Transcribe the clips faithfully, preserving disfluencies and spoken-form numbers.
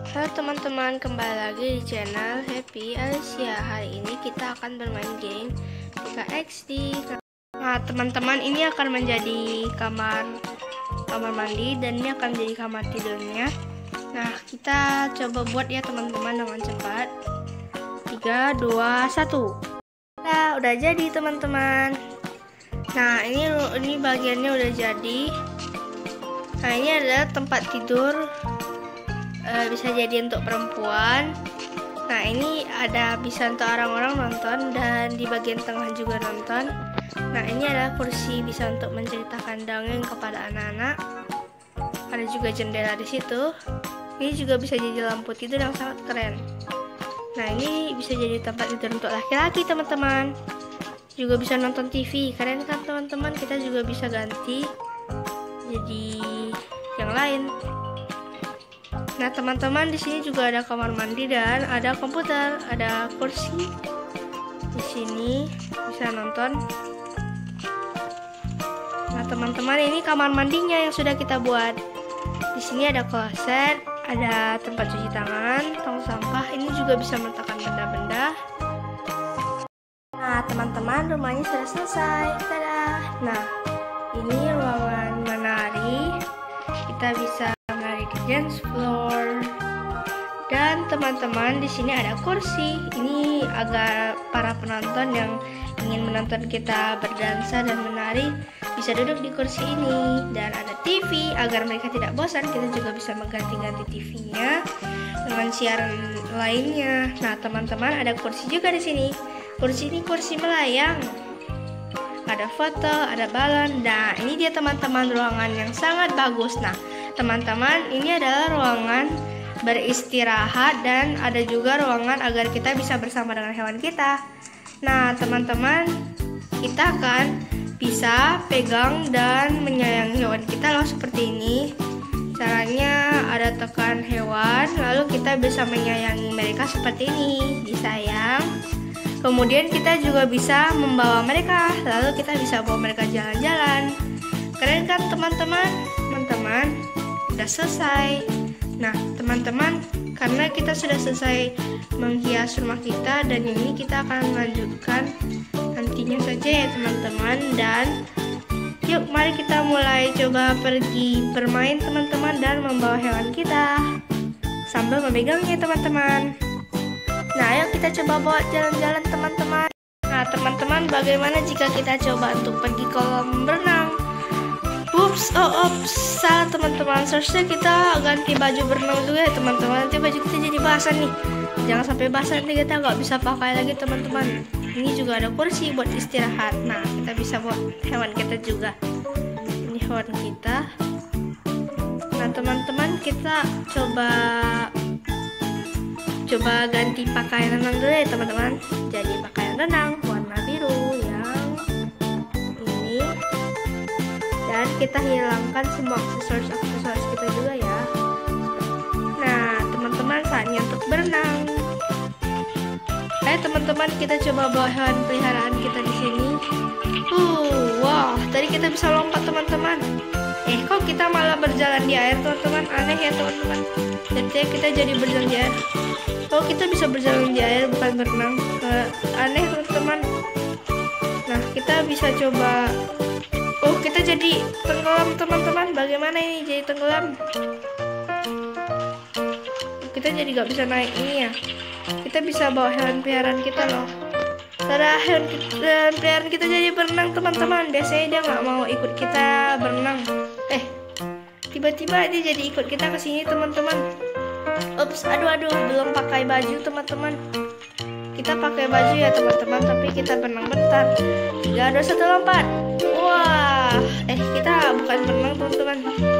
Halo teman-teman, kembali lagi di channel Happy Alicia. Hari ini kita akan bermain game Pika X D. Nah teman-teman, ini akan menjadi kamar kamar mandi dan ini akan menjadi kamar tidurnya. Nah kita coba buat ya teman-teman dengan cepat. Tiga, dua, satu. Nah udah jadi teman-teman. Nah ini ini bagiannya udah jadi. Nah ini adalah tempat tidur. Bisa jadi untuk perempuan. Nah ini ada bisa untuk orang-orang nonton dan di bagian tengah juga nonton. Nah ini adalah kursi bisa untuk menceritakan dongeng kepada anak-anak. Ada juga jendela di situ. Ini juga bisa jadi lampu tidur yang sangat keren. Nah ini bisa jadi tempat tidur untuk laki-laki teman-teman. Juga bisa nonton T V, keren kan teman-teman? Kita juga bisa ganti jadi yang lain. Nah teman-teman, di sini juga ada kamar mandi dan ada komputer, ada kursi. Di sini bisa nonton. Nah teman-teman, ini kamar mandinya yang sudah kita buat. Di sini ada kloset, ada tempat cuci tangan, tong sampah. Ini juga bisa meletakkan benda-benda. Nah teman-teman, rumahnya sudah selesai. Tada! Nah ini ruangan menari. Kita bisa ke dance floor. Dan teman-teman, di sini ada kursi. Ini agar para penonton yang ingin menonton kita berdansa dan menari bisa duduk di kursi ini. Dan ada T V agar mereka tidak bosan. Kita juga bisa mengganti-ganti T V-nya dengan siaran lainnya. Nah, teman-teman, ada kursi juga di sini. Kursi ini kursi melayang. Ada foto, ada balon. Nah, ini dia teman-teman ruangan yang sangat bagus. Nah, teman-teman, ini adalah ruangan beristirahat dan ada juga ruangan agar kita bisa bersama dengan hewan kita. Nah, teman-teman, kita akan bisa pegang dan menyayangi hewan kita loh seperti ini. Caranya ada tekan hewan, lalu kita bisa menyayangi mereka seperti ini, disayang. Kemudian kita juga bisa membawa mereka, lalu kita bisa bawa mereka jalan-jalan. Keren kan teman-teman? Teman-teman, sudah selesai. Nah teman-teman, karena kita sudah selesai menghias rumah kita dan ini kita akan melanjutkan nantinya saja ya teman-teman. Dan yuk mari kita mulai coba pergi bermain teman-teman dan membawa hewan kita sambil memegangnya teman-teman. Nah ayo kita coba bawa jalan-jalan teman-teman. Nah teman-teman, bagaimana jika kita coba untuk pergi kolam berenang? Ups, oh ups, salah teman-teman. Seharusnya kita ganti baju berenang juga ya teman-teman. Nanti baju kita jadi basah nih. Jangan sampai basah, nanti kita nggak bisa pakai lagi teman-teman. Ini juga ada kursi buat istirahat. Nah kita bisa buat hewan kita juga. Ini hewan kita. Nah teman-teman, kita coba coba ganti pakaian renang dulu ya teman-teman. Jadi pakaian renang warna biru yang ini. Dan kita hilangkan semua aksesoris-aksesoris kita juga ya. Nah teman-teman, saatnya untuk berenang. Ayo teman-teman, kita coba bawa hewan peliharaan kita di sini. Uh, wow, tadi kita bisa lompat teman-teman. Eh, kok kita malah berjalan di air teman-teman? Aneh ya teman-teman. Jadi kita jadi berjalan di air. Oh, kita bisa berjalan di air bukan berenang. Uh, aneh teman-teman. Nah, kita bisa coba. Oh, kita jadi tenggelam teman-teman. Bagaimana ini jadi tenggelam? Kita jadi gak bisa naik ini ya. Kita bisa bawa hewan peliharaan kita loh. Tada, hewan peliharaan kita jadi berenang teman-teman. Biasanya dia nggak mau ikut kita berenang. Eh, tiba-tiba dia jadi ikut kita ke sini teman-teman. Ups, aduh aduh, belum pakai baju teman-teman. Kita pakai baju ya teman-teman, tapi kita berenang bentar. Tiga, dua, satu, lompat. Wah, eh kita bukan berenang teman-teman.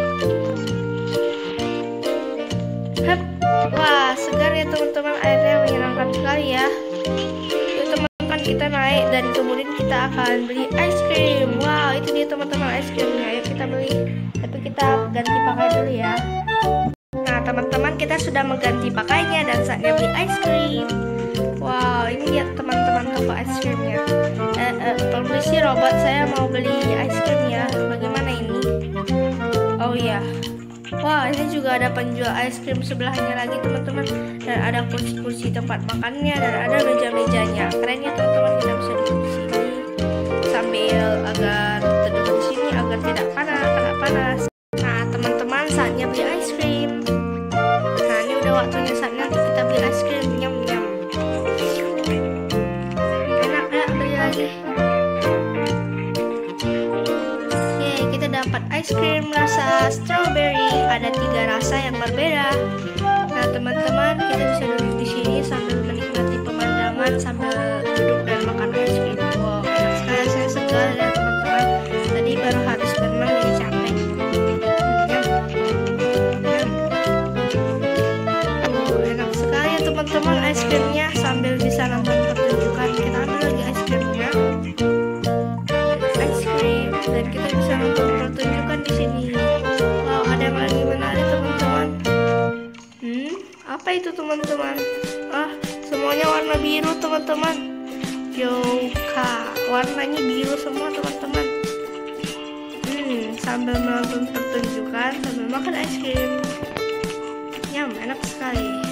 Hup. Wah, segar ya teman-teman, airnya menyenangkan sekali ya. Yuk teman-teman, kita naik dan kemudian kita akan beli ice cream. Wow, itu dia teman-teman ice creamnya. Ayo kita beli. Tapi kita ganti pakai dulu ya. Nah teman-teman, kita sudah mengganti pakainya dan saatnya beli ice cream. Wow, ini dia teman-teman toko ice creamnya. Eh, eh, permisi robot, saya mau beli ice cream ya. Bagaimana ini? Oh iya. Wah, ini juga ada penjual es krim sebelahnya lagi teman-teman. Dan ada kursi-kursi tempat makannya dan ada meja-mejanya. Keren ya teman-teman, kita bisa duduk di sini sambil agar duduk di sini agar tidak panas, kena panas. Nah teman-teman, saatnya beli es krim. Nah ini udah waktunya saatnya untuk kita beli es krim. Nyam nyam. Enak ya, beli lagi. Oke, kita dapat es krim rasa strawberry. Ada tiga rasa yang berbeda. Nah teman-teman, kita bisa duduk di sini sambil menikmati pemandangan sambil duduk dan makan es krim. Wow, enak sekali, saya segar ya teman-teman. Tadi baru habis berenang jadi capek. Oh, enak sekali ya teman-teman es krimnya sambil bisa nonton pertunjukan. Kita ambil lagi es krimnya. Es krim dan kita bisa nonton pertunjukan di sini. Wow, ada yang lagi menarik teman-teman. Hmm, apa itu teman-teman? Ah, semuanya warna biru teman-teman. Yoka, warnanya biru semua teman-teman. Hmm, sambil menonton pertunjukan sambil makan es krim. Nyam, enak sekali.